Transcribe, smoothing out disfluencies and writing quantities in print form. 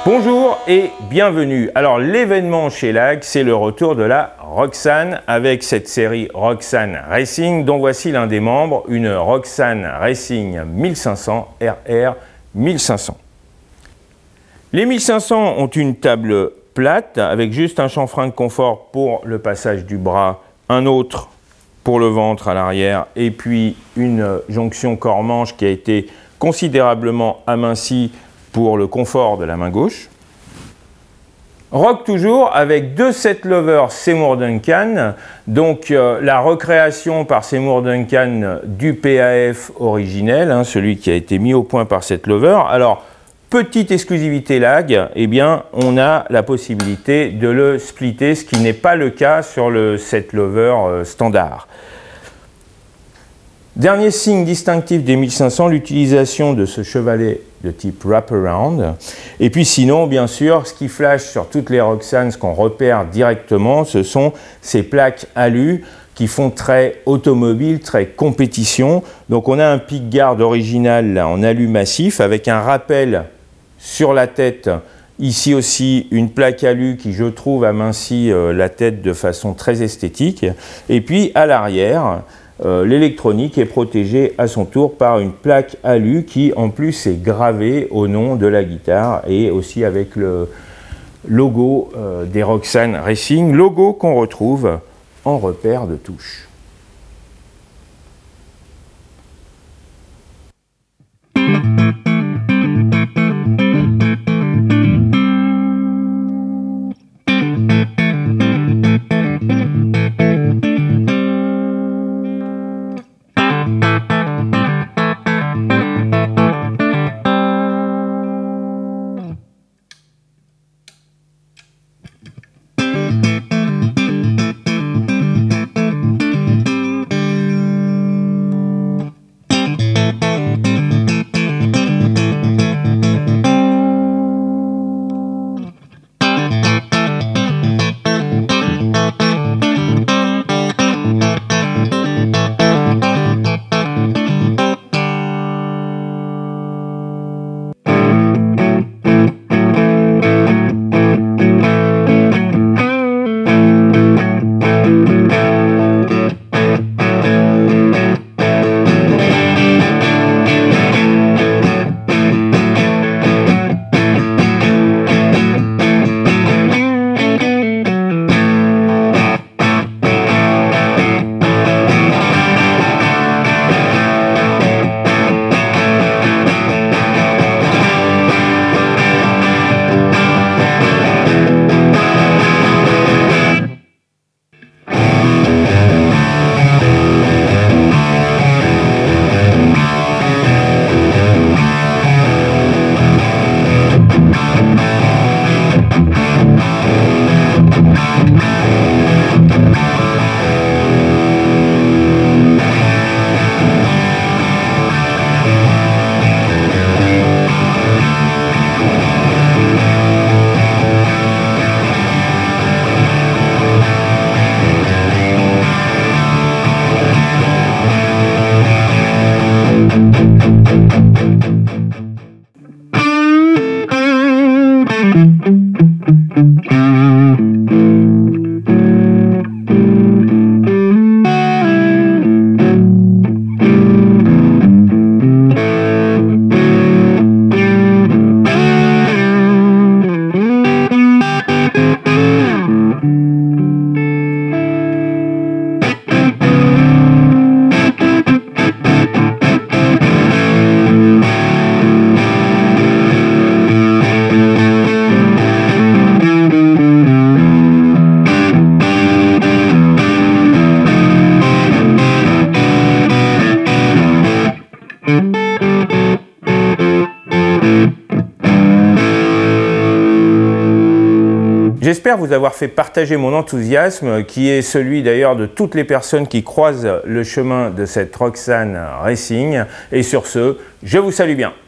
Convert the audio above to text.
Bonjour et bienvenue. Alors l'événement chez LAG, c'est le retour de la Roxane avec cette série Roxane Racing dont voici l'un des membres, une Roxane Racing 1500 RR 1500. Les 1500 ont une table plate avec juste un chanfrein de confort pour le passage du bras, un autre pour le ventre à l'arrière et puis une jonction corps-manche qui a été considérablement amincie pour le confort de la main gauche. Rock toujours avec deux set lovers Seymour Duncan, donc la recréation par Seymour Duncan du PAF originel, celui qui a été mis au point par set lover. Alors, petite exclusivité LAG, eh bien, on a la possibilité de le splitter, ce qui n'est pas le cas sur le set lover standard. Dernier signe distinctif des 1500, l'utilisation de ce chevalet de type wraparound. Et puis sinon, bien sûr, ce qui flash sur toutes les Roxane, ce qu'on repère directement, ce sont ces plaques alu qui font très automobile, très compétition. Donc on a un pick-guard original là, en alu massif avec un rappel sur la tête. Ici aussi, une plaque alu qui, je trouve, amincit la tête de façon très esthétique. Et puis à l'arrière, l'électronique est protégée à son tour par une plaque alu qui en plus est gravée au nom de la guitare et aussi avec le logo des Roxane Racing, logo qu'on retrouve en repère de touche. J'espère vous avoir fait partager mon enthousiasme, qui est celui d'ailleurs de toutes les personnes qui croisent le chemin de cette Roxane Racing. Et sur ce, je vous salue bien.